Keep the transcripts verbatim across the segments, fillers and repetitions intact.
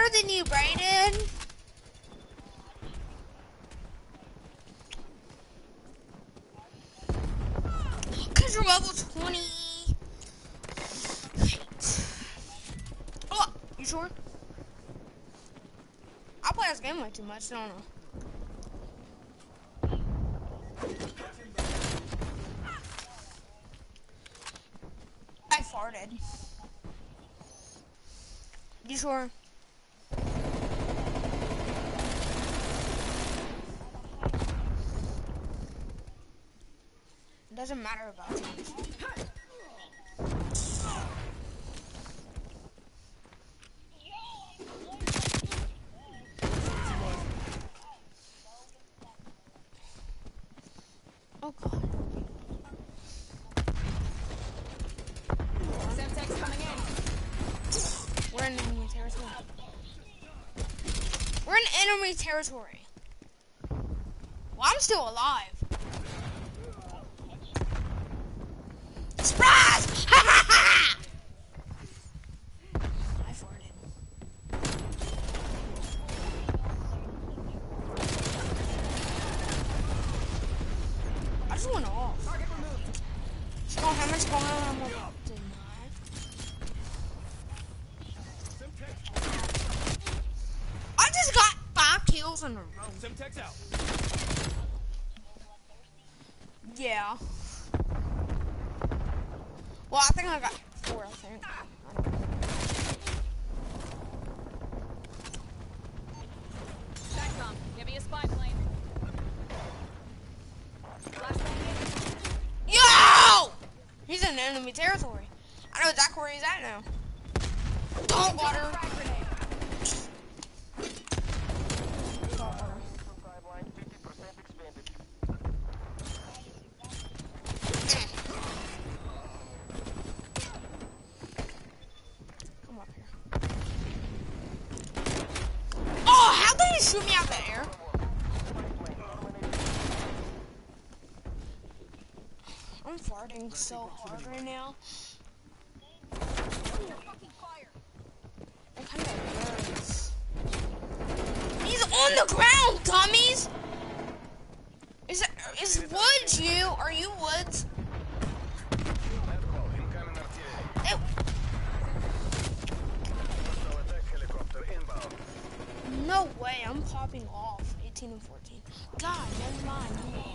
than you, Brayden. Cause you're level twenty. Oh, you sure? I play this game way too much, don't I? I farted. You sure? It doesn't matter about you. Oh god. Semtex coming in. We're in enemy territory. We're in enemy territory. Well, I'm still alive. Surprise! Ha ha ha! I farted. I just went off. Target removed. So how much going on? I'm gonna deny. I just got five kills in a row. Semtex out. Yeah. Well, I think I got four, I think. Satcom, give me a spy plane. Flashbang in. Yo! He's in enemy territory. I know exactly where he's at now. Salt water. Frag grenade. Salt water. Come up here. Oh, how did he shoot me out the air? I'm farting so hard right now. It kind of hurts. He's on the ground, dummies! Is it, is Woods you? Are you Woods? It, no way, I'm popping off. eighteen and fourteen. God, never mind.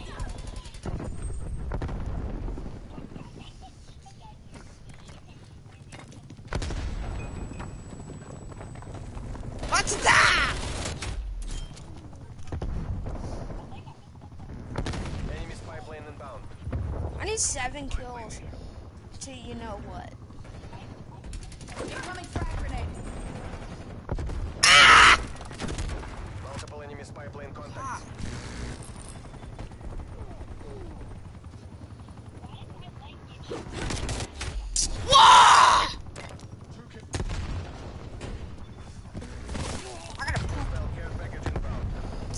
What's that? Enemy spy plane inbound. I need seven kills to you know what. Incoming frag grenade. Ah! Multiple enemy spy plane Ah. contacts. Whoa! I gotta poop. Well, care package inbound.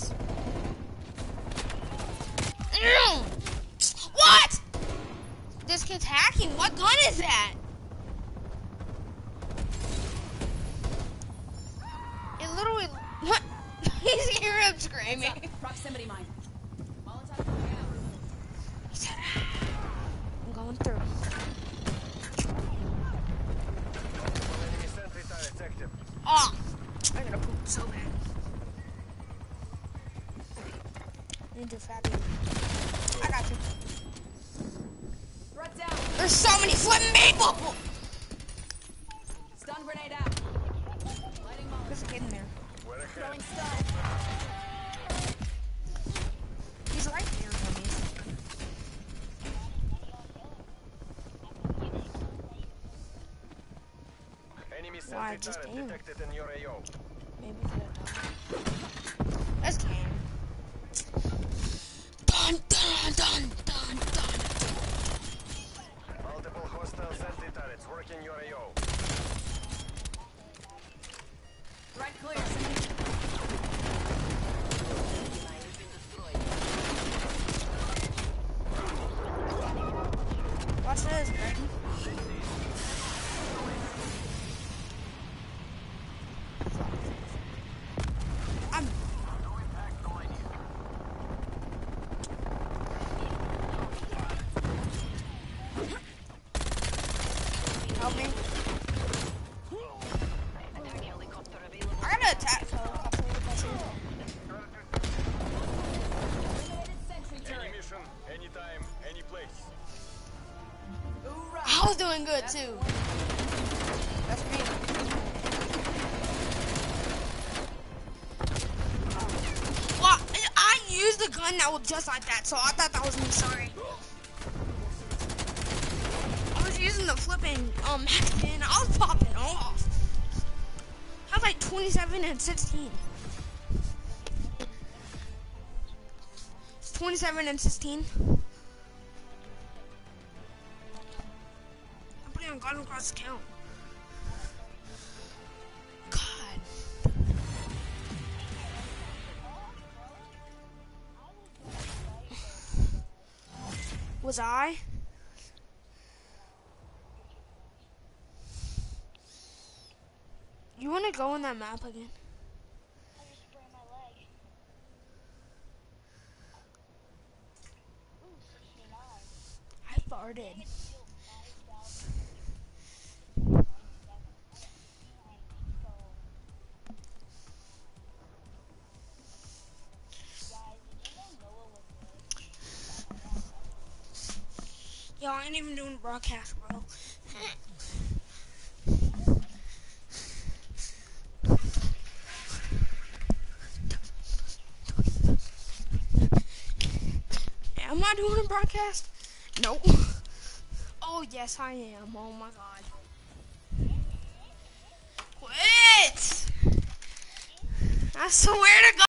Ew. What? This kid's hacking. What gun is that? It literally. What? He's hear him screaming. Proximity mine. Molotov coming out. He said, "Ah." I'm going through. Multiple enemy sentry turrets active. Oh, I gotta poop so bad. Need to fat you. I got you. Threat down. There's so many flipping people. Stun grenade out. Lighting molotov. There's a kid in there. We're ahead. Throwing stun. He's right there, dummies. Enemy Why, sentry just turret aim. detected in your A O. Maybe he'll die. Let's game. Dun dun dun dun dun. Multiple hostile sentry turrets working your A O. Threat clear. Watch this, Brayden. gun that was just like that, so I thought that was me. Sorry. I was using the flipping um and I was popping off. I was like twenty-seven and sixteen. twenty-seven and sixteen. I'm putting on God across the count. God. Was I? You wanna go on that map again? I farted. Yo, I ain't even doing a broadcast, bro. Am I doing a broadcast? Nope. Oh, yes, I am. Oh, my God. Quit! I swear to God.